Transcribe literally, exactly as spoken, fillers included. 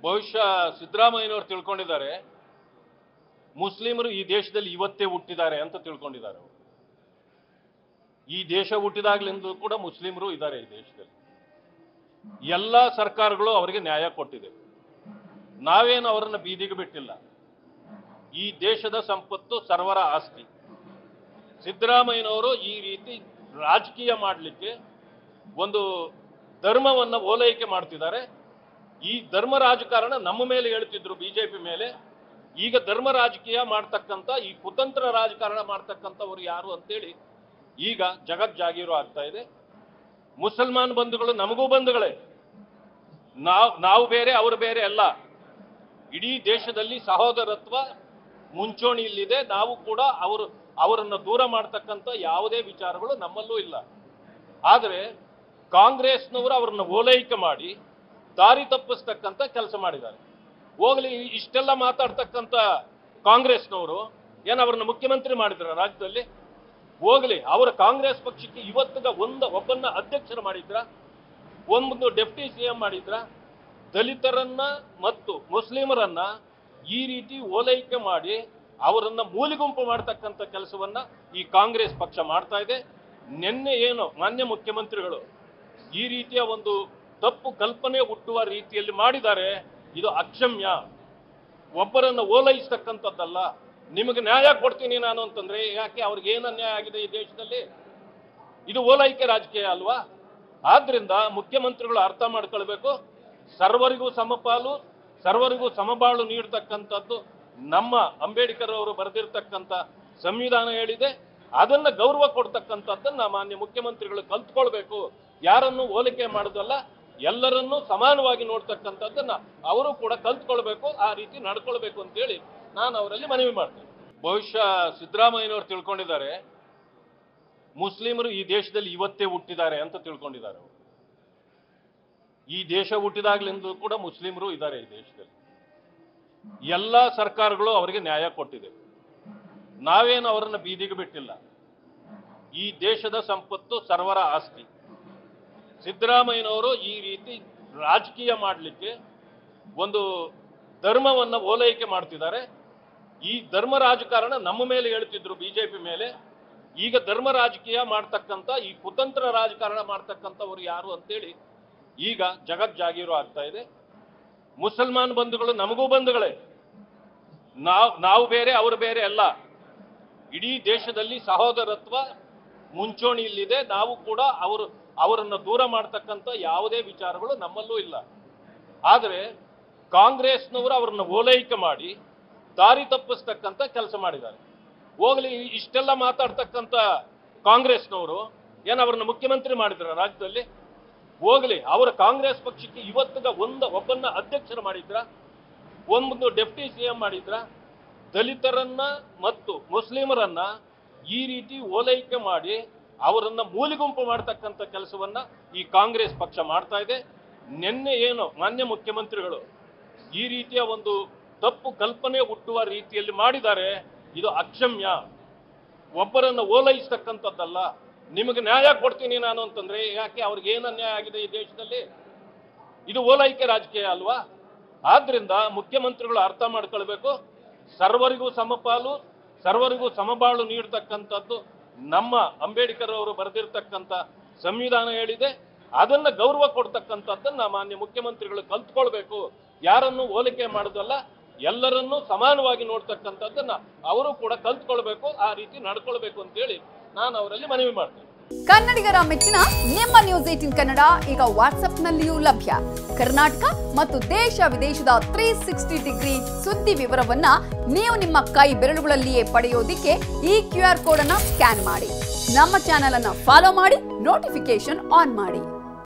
ಬಹುಶಃ ಸಿದ್ದರಾಮಯ್ಯನವರು ತಿಳ್ಕೊಂಡಿದ್ದಾರೆ ಮುಸ್ಲಿಮರು ಈ ದೇಶದಲ್ಲಿ ಇವತ್ತೇ ಹುಟ್ಟಿದ್ದಾರೆ ಅಂತ ತಿಳ್ಕೊಂಡಿದ್ದಾರೆ. ಈ ದೇಶ ಹುಟ್ಟಿದಾಗಲಿಂದ ಕೂಡ ಮುಸ್ಲಿಮರು ಇದ್ದಾರೆ ಈ ದೇಶದಲ್ಲಿ. ಎಲ್ಲ ಸರ್ಕಾರಗಳು ಅವರಿಗೆ ನ್ಯಾಯ ಕೊಟ್ಟಿದೆ. ನಾವೇನು ಅವರನ್ನು ಬೀದಿಗೆ ಬಿಟ್ಟಿಲ್ಲ. ಈ ದೇಶದ ಸಂಪತ್ತು ಸರ್ವರ ಆಸ್ತಿ. ಸಿದ್ದರಾಮಯ್ಯನವರು ಈ ರೀತಿ ರಾಜಕೀಯ ಮಾಡಲಿಕ್ಕೆ ಒಂದು ಧರ್ಮವನ್ನು ಓಲೈಕೆ ಮಾಡ್ತಿದ್ದಾರೆ. ಈ ಧರ್ಮ ರಾಜಕಾರಣ ನಮ್ಮ ಮೇಲೆ ಹೇಳ್ತಿದ್ರು, ಬಿಜೆಪಿ ಮೇಲೆ. ಈಗ ಧರ್ಮ ರಾಜಕೀಯ ಮಾಡ್ತಕ್ಕಂಥ ಈ ಕುತಂತ್ರ ರಾಜಕಾರಣ ಮಾಡ್ತಕ್ಕಂಥವ್ರು ಯಾರು ಅಂತೇಳಿ ಈಗ ಜಗತ್ ಜಾಗೀರು ಆಗ್ತಾ ಇದೆ. ಮುಸಲ್ಮಾನ್ ಬಂಧುಗಳು ನಮಗೂ ಬಂಧುಗಳೇ. ನಾವು ನಾವು ಬೇರೆ ಅವರು ಬೇರೆ ಅಲ್ಲ. ಇಡೀ ದೇಶದಲ್ಲಿ ಸಹೋದರತ್ವ ಮುಂಚೂಣಿಯಲ್ಲಿದೆ. ನಾವು ಕೂಡ ಅವರು ಅವರನ್ನು ದೂರ ಮಾಡ್ತಕ್ಕಂಥ ಯಾವುದೇ ವಿಚಾರಗಳು ನಮ್ಮಲ್ಲೂ ಇಲ್ಲ. ಆದರೆ ಕಾಂಗ್ರೆಸ್ನವರು ಅವರನ್ನು ಓಲೈಕೆ ಮಾಡಿ ದಾರಿ ತಪ್ಪಿಸ್ತಕ್ಕಂಥ ಕೆಲಸ ಮಾಡಿದ್ದಾರೆ. ಹೋಗ್ಲಿ, ಇಷ್ಟೆಲ್ಲ ಮಾತಾಡ್ತಕ್ಕಂಥ ಕಾಂಗ್ರೆಸ್ನವರು ಏನು ಅವರನ್ನು ಮುಖ್ಯಮಂತ್ರಿ ಮಾಡಿದ್ರ ರಾಜ್ಯದಲ್ಲಿ? ಹೋಗ್ಲಿ, ಅವರ ಕಾಂಗ್ರೆಸ್ ಪಕ್ಷಕ್ಕೆ ಇವತ್ತಿಗ ಒಂದು ಒಬ್ಬನ್ನ ಅಧ್ಯಕ್ಷರು ಮಾಡಿದ್ರ, ಒಂದು ಡೆಪ್ಟಿ ಸಿ ಎಂ ಮಾಡಿದ್ರ. ದಲಿತರನ್ನ ಮತ್ತು ಮುಸ್ಲಿಮರನ್ನ ಈ ರೀತಿ ಓಲೈಕೆ ಮಾಡಿ ಅವರನ್ನ ಮೂಲಿಗುಂಪು ಮಾಡ್ತಕ್ಕಂಥ ಕೆಲಸವನ್ನ ಈ ಕಾಂಗ್ರೆಸ್ ಪಕ್ಷ ಮಾಡ್ತಾ ಇದೆ. ನಿನ್ನೆ ಏನು ಮಾನ್ಯ ಮುಖ್ಯಮಂತ್ರಿಗಳು ಈ ರೀತಿಯ ಒಂದು ತಪ್ಪು ಕಲ್ಪನೆ ಹುಟ್ಟುವ ರೀತಿಯಲ್ಲಿ ಮಾಡಿದ್ದಾರೆ. ಇದು ಅಕ್ಷಮ್ಯ. ಒಬ್ಬರನ್ನು ಓಲೈಸ್ತಕ್ಕಂಥದ್ದಲ್ಲ. ನಿಮಗೆ ನ್ಯಾಯ ಕೊಡ್ತೀನಿ ನಾನು ಅಂತಂದ್ರೆ ಯಾಕೆ? ಅವ್ರಿಗೆ ಏನು ಅನ್ಯಾಯ ಆಗಿದೆ ಈ ದೇಶದಲ್ಲಿ? ಇದು ಓಲೈಕೆ ರಾಜಕೀಯ ಅಲ್ವಾ? ಆದ್ರಿಂದ ಮುಖ್ಯಮಂತ್ರಿಗಳು ಅರ್ಥ ಮಾಡ್ಕೊಳ್ಬೇಕು. ಸರ್ವರಿಗೂ ಸಮಪಾಲು, ಸರ್ವರಿಗೂ ಸಮಬಾಳು ನೀಡತಕ್ಕಂಥದ್ದು ನಮ್ಮ ಅಂಬೇಡ್ಕರ್ ಅವರು ಬರೆದಿರ್ತಕ್ಕಂಥ ಸಂವಿಧಾನ ಹೇಳಿದೆ. ಅದನ್ನ ಗೌರವ ಕೊಡ್ತಕ್ಕಂಥದ್ದನ್ನ ಮಾನ್ಯ ಮುಖ್ಯಮಂತ್ರಿಗಳು ಕಲ್ತ್ಕೊಳ್ಬೇಕು. ಯಾರನ್ನು ಹೋಲಿಕೆ ಮಾಡೋದಲ್ಲ, ಎಲ್ಲರನ್ನೂ ಸಮಾನವಾಗಿ ನೋಡ್ತಕ್ಕಂಥದ್ದನ್ನ ಅವರು ಕೂಡ ಕಲ್ತ್ಕೊಳ್ಬೇಕು. ಆ ರೀತಿ ನಡ್ಕೊಳ್ಬೇಕು ಅಂತೇಳಿ ನಾನು ಅವರಲ್ಲಿ ಮನವಿ ಮಾಡ್ತೇನೆ. ಬಹುಶಃ ಸಿದ್ದರಾಮಯ್ಯನವರು ತಿಳ್ಕೊಂಡಿದ್ದಾರೆ ಮುಸ್ಲಿಮರು ಈ ದೇಶದಲ್ಲಿ ಇವತ್ತೇ ಹುಟ್ಟಿದ್ದಾರೆ ಅಂತ ತಿಳ್ಕೊಂಡಿದ್ದಾರೆ. ಈ ದೇಶ ಹುಟ್ಟಿದಾಗಲಿಂದ ಕೂಡ ಮುಸ್ಲಿಮರು ಇದ್ದಾರೆ ಈ ದೇಶದಲ್ಲಿ. ಎಲ್ಲ ಸರ್ಕಾರಗಳು ಅವರಿಗೆ ನ್ಯಾಯ ಕೊಟ್ಟಿದೆ. ನಾವೇನು ಅವರನ್ನು ಬೀದಿಗೆ ಬಿಟ್ಟಿಲ್ಲ. ಈ ದೇಶದ ಸಂಪತ್ತು ಸರ್ವರ ಆಸ್ತಿ. ಸಿದ್ದರಾಮಯ್ಯನವರು ಈ ರೀತಿ ರಾಜಕೀಯ ಮಾಡಲಿಕ್ಕೆ ಒಂದು ಧರ್ಮವನ್ನು ಓಲೈಕೆ ಮಾಡ್ತಿದ್ದಾರೆ. ಈ ಧರ್ಮ ರಾಜಕಾರಣ ನಮ್ಮ ಮೇಲೆ ಹೇಳ್ತಿದ್ರು, ಬಿಜೆಪಿ ಮೇಲೆ. ಈಗ ಧರ್ಮ ರಾಜಕೀಯ ಮಾಡ್ತಕ್ಕಂಥ ಈ ಕುತಂತ್ರ ರಾಜಕಾರಣ ಮಾಡ್ತಕ್ಕಂಥವ್ರು ಯಾರು ಅಂತೇಳಿ ಈಗ ಜಗತ್ ಜಾಗೀರು ಆಗ್ತಾ ಇದೆ. ಮುಸಲ್ಮಾನ್ ಬಂಧುಗಳು ನಮಗೂ ಬಂಧುಗಳೇ. ನಾವು ನಾವು ಬೇರೆ ಅವರು ಬೇರೆ ಅಲ್ಲ. ಇಡೀ ದೇಶದಲ್ಲಿ ಸಹೋದರತ್ವ ಮುಂಚೂಣಿಯಲ್ಲಿದೆ. ನಾವು ಕೂಡ ಅವರು ಅವರನ್ನು ದೂರ ಮಾಡ್ತಕ್ಕಂಥ ಯಾವುದೇ ವಿಚಾರಗಳು ನಮ್ಮಲ್ಲೂ ಇಲ್ಲ. ಆದರೆ ಕಾಂಗ್ರೆಸ್ನವರು ಅವರನ್ನು ಓಲೈಕೆ ಮಾಡಿ ದಾರಿ ತಪ್ಪಿಸ್ತಕ್ಕಂಥ ಕೆಲಸ ಮಾಡಿದ್ದಾರೆ. ಹೋಗ್ಲಿ, ಇಷ್ಟೆಲ್ಲ ಮಾತಾಡ್ತಕ್ಕಂಥ ಕಾಂಗ್ರೆಸ್ನವರು ಏನು ಅವರನ್ನು ಮುಖ್ಯಮಂತ್ರಿ ಮಾಡಿದ್ರ ರಾಜ್ಯದಲ್ಲಿ? ಹೋಗ್ಲಿ, ಅವರ ಕಾಂಗ್ರೆಸ್ ಪಕ್ಷಕ್ಕೆ ಇವತ್ತಿಗ ಒಂದು ಒಬ್ಬನ್ನ ಅಧ್ಯಕ್ಷರು ಮಾಡಿದ್ರ, ಒಂದು ಡೆಪ್ಟಿ ಸಿ ಎಂ ಮಾಡಿದ್ರ. ದಲಿತರನ್ನ ಮತ್ತು ಮುಸ್ಲಿಮರನ್ನ ಈ ರೀತಿ ಓಲೈಕೆ ಮಾಡಿ ಅವರನ್ನ ಮೂಲಿಗುಂಪು ಮಾಡ್ತಕ್ಕಂಥ ಕೆಲಸವನ್ನ ಈ ಕಾಂಗ್ರೆಸ್ ಪಕ್ಷ ಮಾಡ್ತಾ ಇದೆ. ನಿನ್ನೆ ಏನು ಮಾನ್ಯ ಮುಖ್ಯಮಂತ್ರಿಗಳು ಈ ರೀತಿಯ ಒಂದು ತಪ್ಪು ಕಲ್ಪನೆ ಹುಟ್ಟುವ ರೀತಿಯಲ್ಲಿ ಮಾಡಿದ್ದಾರೆ. ಇದು ಅಕ್ಷಮ್ಯ. ಒಬ್ಬರನ್ನು ಓಲೈಸ್ತಕ್ಕಂಥದ್ದಲ್ಲ. ನಿಮಗೆ ನ್ಯಾಯ ಕೊಡ್ತೀನಿ ನಾನು ಅಂತಂದ್ರೆ ಯಾಕೆ? ಅವ್ರಿಗೆ ಏನು ಅನ್ಯಾಯ ಆಗಿದೆ ಈ ದೇಶದಲ್ಲಿ? ಇದು ಓಲೈಕೆ ರಾಜಕೀಯ ಅಲ್ವಾ? ಆದ್ರಿಂದ ಮುಖ್ಯಮಂತ್ರಿಗಳು ಅರ್ಥ ಮಾಡ್ಕೊಳ್ಬೇಕು. ಸರ್ವರಿಗೂ ಸಮಪಾಲು, ಸರ್ವರಿಗೂ ಸಮಬಾಳು ನೀಡತಕ್ಕಂಥದ್ದು ನಮ್ಮ ಅಂಬೇಡ್ಕರ್ ಅವರು ಬರೆದಿರ್ತಕ್ಕಂಥ ಸಂವಿಧಾನ ಹೇಳಿದೆ. ಅದನ್ನ ಗೌರವ ಕೊಡ್ತಕ್ಕಂಥದ್ದನ್ನ ಮಾನ್ಯ ಮುಖ್ಯಮಂತ್ರಿಗಳು ಕಲ್ತ್ಕೊಳ್ಬೇಕು. ಯಾರನ್ನು ಹೋಲಿಕೆ ಮಾಡೋದಲ್ಲ, ಎಲ್ಲರನ್ನೂ ಸಮಾನವಾಗಿ ನೋಡ್ತಕ್ಕಂಥದ್ದನ್ನ ಅವರು ಕೂಡ ಕಲ್ತ್ಕೊಳ್ಬೇಕು. ಆ ರೀತಿ ನಡ್ಕೊಳ್ಬೇಕು ಅಂತೇಳಿ ನಾನು ಅವರಲ್ಲಿ ಮನವಿ ಮಾಡ್ತೇನೆ. ಕನ್ನಡಿಗರ ಮೆಚ್ಚಿನ ನಿಮ್ಮ ನ್ಯೂಸ್ ಏಟೀನ್ ಕನ್ನಡ ಈಗ ವಾಟ್ಸ್ಆಪ್ನಲ್ಲಿಯೂ ಲಭ್ಯ. ಕರ್ನಾಟಕ ಮತ್ತು ದೇಶ ವಿದೇಶದ ತ್ರೀ ಸಿಕ್ಸ್ಟಿ ಡಿಗ್ರಿ ಸುದ್ದಿ ವಿವರವನ್ನ ನೀವು ನಿಮ್ಮ ಕೈ ಬೆರಳುಗಳಲ್ಲಿಯೇ ಪಡೆಯೋದಿಕ್ಕೆ ಈ ಕ್ಯೂ ಆರ್ ಕೋಡ್ ಅನ್ನ ಸ್ಕ್ಯಾನ್ ಮಾಡಿ. ನಮ್ಮ ಚಾನೆಲ್ ಅನ್ನ ಫಾಲೋ ಮಾಡಿ, ನೋಟಿಫಿಕೇಶನ್ ಆನ್ ಮಾಡಿ.